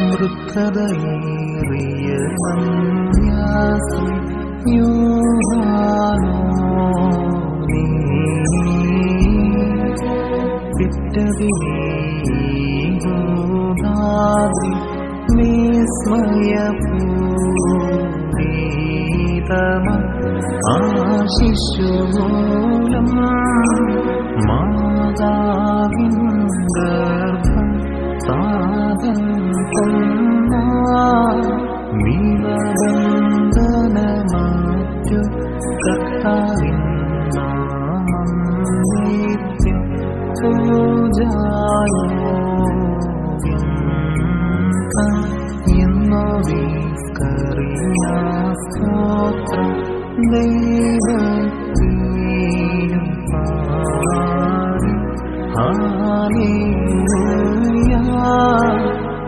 വൃദ്ധതയേറിയ മന്യാസി യോഹാനോ നീ വിറ്റതിനേഗോദാതി വിസ്മയപൂരിതമ ആശിശുമൂലം മാതാവിൻ ഗർഭം താതൻ കൊന്നാ നീലബന്ധനമാറ്റു കർത്താവിൻ നാമം നിത്യം പൂജായോഗ്യം എന്നോവിസ്കറിയാ സ്തോത്രം ദൈവത്തിനും പാടി ഹല്ലേലൂയ